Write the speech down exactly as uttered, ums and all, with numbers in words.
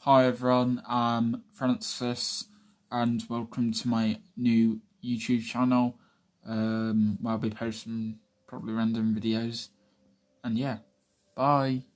Hi everyone, I'm Francis and welcome to my new YouTube channel um, where I'll be posting probably random videos, and yeah, bye.